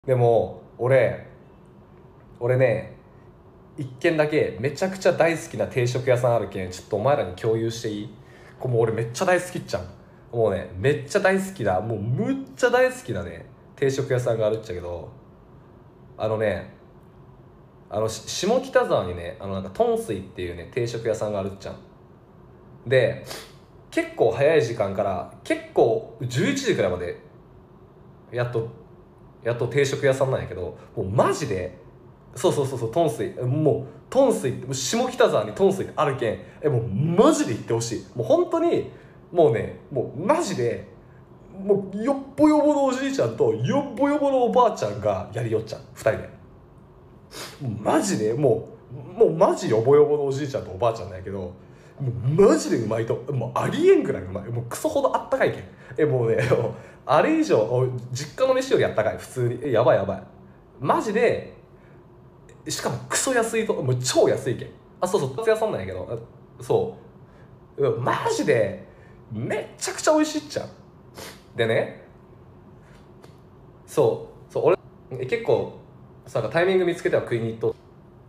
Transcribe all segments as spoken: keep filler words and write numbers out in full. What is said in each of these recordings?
でも俺俺ね、一軒だけめちゃくちゃ大好きな定食屋さんあるけん、ちょっとお前らに共有していい？これもう俺めっちゃ大好きっちゃん。もうね、めっちゃ大好きだ、もうむっちゃ大好きなね定食屋さんがあるっちゃけど、あのね、あのし下北沢にね、あのなんかトンスイっていうね定食屋さんがあるっちゃん。で、結構早い時間から結構じゅういちじくらいまでやっとやっと定食屋さんなんやけど、もうマジで、そうそうそうそう、トンスイ、もうトンスイって下北沢にトンスイってあるけん、えもうマジで行ってほしい。もう本当に、もうね、もうマジで、もうよっぽよぼのおじいちゃんとよっぽよぼのおばあちゃんがやりよっちゃうふたりで。もうマジでもうもうマジよぼよぼのおじいちゃんとおばあちゃんなんやけど、もうマジでうまいと、もうありえんぐらいうまい。もうクソほどあったかいけん、えもうね、あれ以上実家の飯よりあったかい、普通に。えやばいやばい、マジで。しかもクソ安いと、もう超安いけん。あ、そうそう、カツ屋さんなんやけど、そううマジでめっちゃくちゃ美味しいっちゃう。でね、そうそう、俺え結構さ、タイミング見つけては食いに行っと、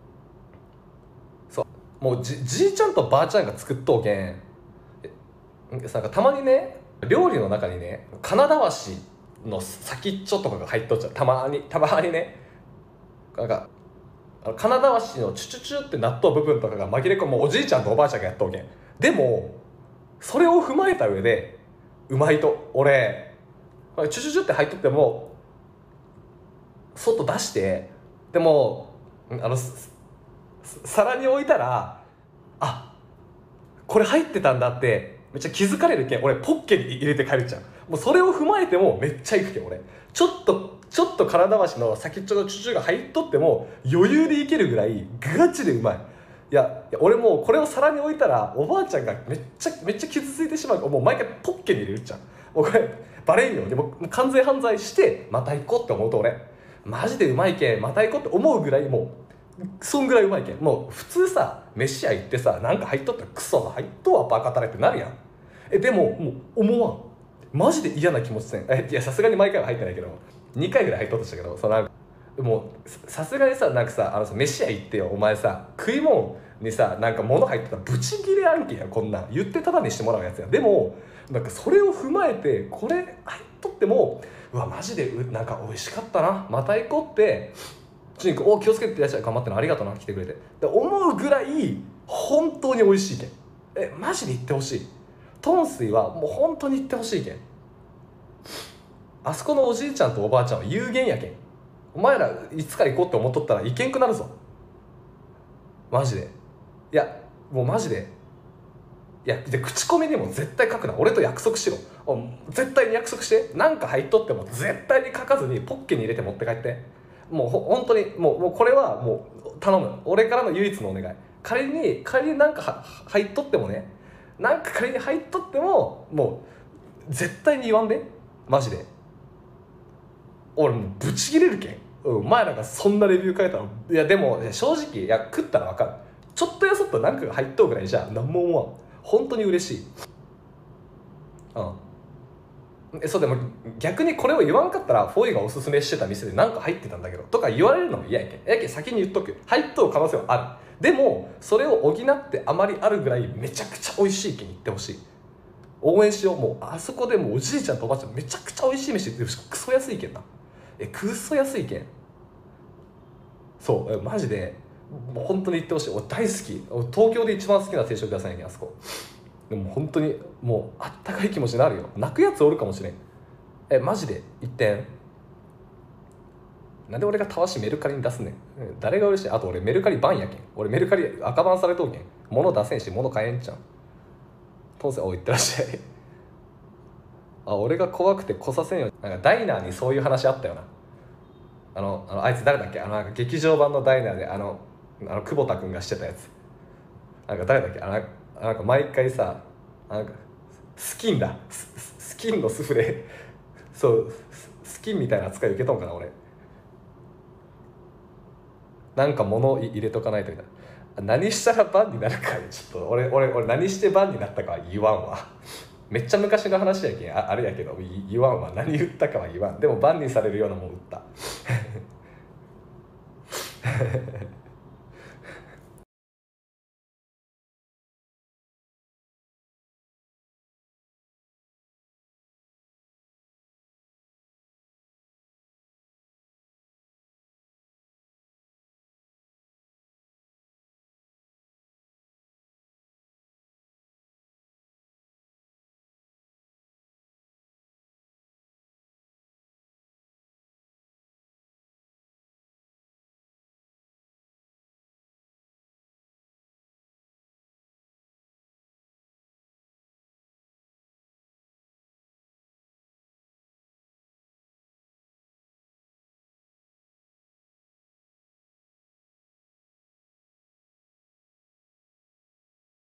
そうもうじじいちゃんとばあちゃんが作っとうけん、えさ、なんかたまにね、料理の中にね金だわしの先っちょとかが入っとっちゃう、たまにたまにね。なんかあの金だわしのチュチュチュって納豆部分とかが紛れ込む、おじいちゃんとおばあちゃんがやっとうけん。でもそれを踏まえた上でうまいと、俺チュチュチュって入っとっても外出して、でもあの皿に置いたら、あ、これ入ってたんだってめっちゃ気づかれるけん、俺ポッケに入れて帰るじゃん。もうそれを踏まえてもめっちゃいくけん、俺ちょっとちょっと体回しの先っちょのチュチュが入っとっても余裕でいけるぐらいガチでうまい。いやいや、俺もうこれを皿に置いたらおばあちゃんがめっちゃめっちゃ傷ついてしまうから、もう毎回ポッケに入れるじゃん。もうこれバレんようにもう完全犯罪してまた行こうって思うと、俺マジでうまいけんまた行こうって思うぐらい、もうそんぐらいうまいけん。もう普通さ、飯屋行ってさ、なんか入っとったらクソが入っとわバカたれってなるやん。えでももう思わん、マジで嫌な気持ちせん。えいや、さすがに毎回は入ってないけどにかいぐらい入っとったしたけど、そのなんかもうさすがにさ、なんかさ、あのさ、飯屋行ってよ、お前さ食い物にさなんか物入ってたらブチギレ案件やん、こんなん言ってタダにしてもらうやつやん。でもなんかそれを踏まえてこれ入っとっても、うわマジでうなんか美味しかったな、また行こうって、主人公お気をつけていらっしゃい、頑張ってのありがとうな、来てくれてで思うぐらい本当に美味しいけん。えマジで行ってほしい。トンスイはもう本当に行ってほしいけん。あそこのおじいちゃんとおばあちゃんは有限やけん。お前らいつか行こうって思っとったら行けんくなるぞ、マジで。いやもうマジで、いやで口コミにも絶対書くな、俺と約束しろ。お絶対に約束して、なんか入っとっても絶対に書かずにポッケに入れて持って帰って。もうほ本当にもうもうこれはもう頼む、俺からの唯一のお願い。仮に仮になんかは入っとってもね、なんか仮に入っとってももう絶対に言わんで、マジで。俺もうブチギレるけん、うん、お前らがそんなレビュー書いたら。いやでも正直、いや食ったら分かる、ちょっとやそっとなんかが入っとうぐらいじゃ何も思わん。本当に嬉しい。うんえそうでも逆にこれを言わんかったら、フォイがおすすめしてた店で何か入ってたんだけどとか言われるのも嫌やけん。やけん先に言っとく、入っとう可能性はある。でもそれを補ってあまりあるぐらいめちゃくちゃ美味しいけん言ってほしい。応援しよう。もうあそこでもうおじいちゃんとおばあちゃんめちゃくちゃ美味しい飯って、しかもクソ安いけんな。えクソ安いけん。そうマジでもう本当に行ってほしい。俺大好き、俺東京で一番好きな定食屋さんやけんあそこ。でも本当にもうあったかい気持ちになるよ。泣くやつおるかもしれん。えマジで一点。なんで俺がたわしメルカリに出すねん。誰が嬉しい。あと俺メルカリバンやけん。俺メルカリ赤バンされとうけん、物出せんし物買えんちゃん。当然おいってらっしゃい。あ俺が怖くて来させんよ。なんかダイナーにそういう話あったよな。あのあのあいつ誰だっけ、あのなんか劇場版のダイナーであのあの久保田君がしてたやつ、なんか誰だっけ、あのなんか毎回さ、なんかスキンだススキンのスフレそうスキンみたいな扱い受けとんかな俺。なんか物入れとかないとみたいな。何したらバンになるか、ちょっと俺俺俺何してバンになったかは言わんわ。 めっちゃ昔の話やけん あ, あれやけどい言わんわ、何言ったかは言わん。でもバンにされるようなもん打った